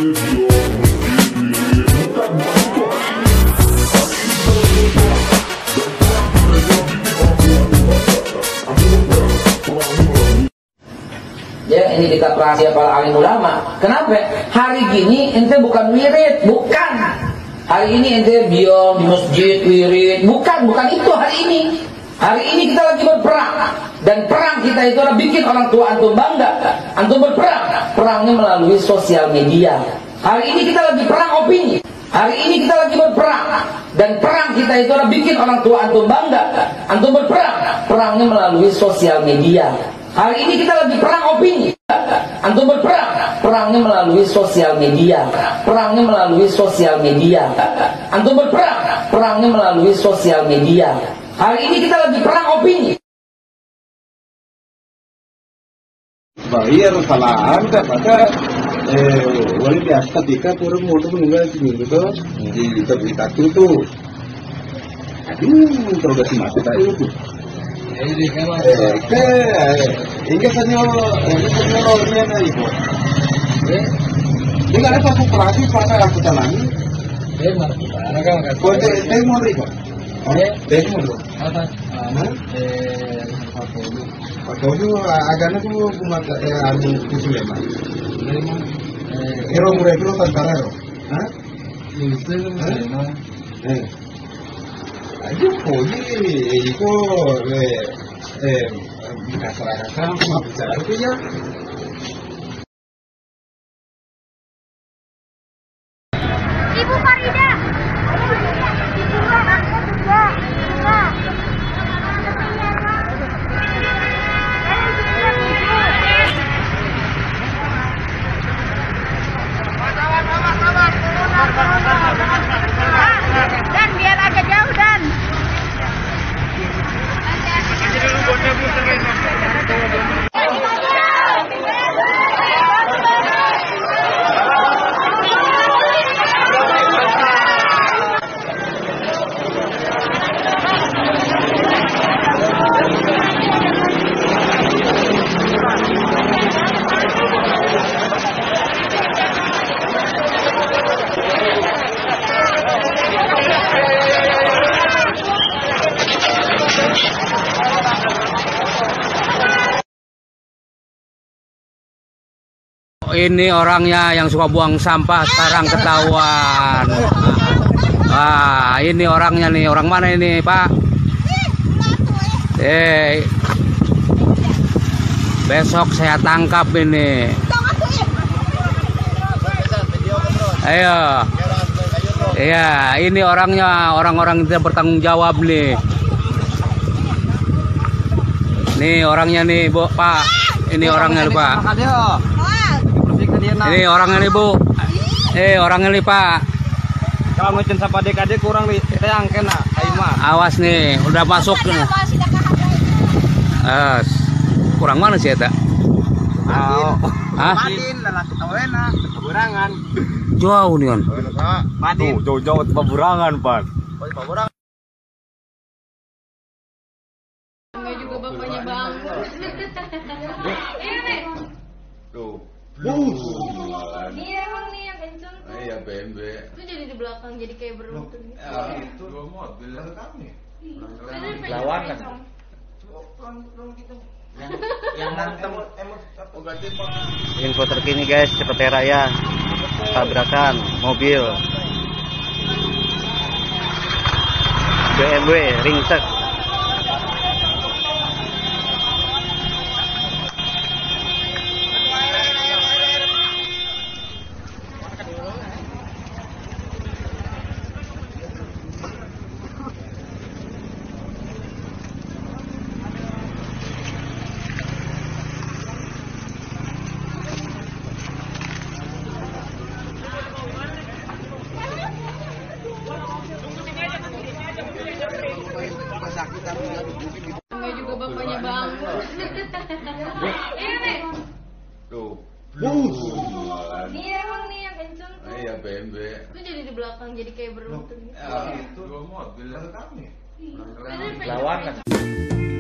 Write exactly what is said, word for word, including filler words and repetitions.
Ya, ini dekat rahasia para alim ulama. Kenapa? Hari gini ente bukan wirid, bukan. Hari ini ente diam di masjid wirid, bukan, bukan itu hari ini. Hari ini kita lagi berperang, dan perang kita itu adalah bikin orang tua antum bangga. Antum berperang, perangnya melalui sosial media. Hari ini kita lagi perang opini. Hari ini kita lagi berperang, dan perang kita itu adalah bikin orang tua antum bangga. Antum berperang, perangnya melalui sosial media. Hari ini kita lagi perang opini. Antum berperang, perangnya melalui sosial media. Perangnya melalui sosial media. Antum berperang, perangnya melalui sosial media. Hari ini kita lagi perang opini. Bayar kesalahan kepada eh wali biasa ketika kurang mau tuh meninggal sini gitu di terikat itu. Aduh, interogasi mati tadi itu. Eh, ke, hingga senyor, ini senyornya tadi kok. Ini ada satu operasi pada aku jalani. Eh, mana? Mana kau? Kau teh mau riko? Eh, teh mau riko? Apa? Eh, apa itu? Apa itu? Agaknya tuh cuma eh anu kusulema. Eh, hero murah itu tentara hero. Hah? Itu kusulema. Eh. Ayo poli, itu eh eh masyarakat mau bicara itu ya. Ibu Farida. Ibu anaknya juga. Juga. Dan biar agak jauh dan. Ini orangnya yang suka buang sampah sekarang ketahuan. Wah, ini orangnya nih. Orang mana ini, Pak? Eh, besok saya tangkap ini. Ayo. Iya, ini orangnya, orang-orang yang tidak bertanggung jawab nih. Nih orangnya nih, Bu, Pak. Ini orangnya nih, Pak. Ini orangnya nih, Bu. Eh, orangnya nih, Pak. Kalau ngecen sapa adik-adik kurang di teang kena aing mah. Awas nih, udah masuk nih. As. Kurang mana sih eta? Oh. Hah? Madin lalaki tawena, keburangan. Jauh nih kan. Madin. Tuh, jauh-jauh paburangan, Pan. Paburangan. Enggak juga bapaknya Bang. Ini nih. Tuh. Bus. Ini emang nih yang kenceng tuh. Iya, B M W. Itu jadi di belakang jadi kayak beruntun gitu. Ya, itu dua mobil dari kami. Lawan kan. Yang yang nantem Info terkini guys, Cipete Raya. Tabrakan mobil B M W ringsek. Enggak juga bapaknya Bang. Ini nih. tuh. Bus. Ini emang nih yang kenceng tuh. Iya, B M W. Itu jadi di belakang jadi kayak beruntun gitu. Ya, itu dua mobil dari kami. Lawan kan.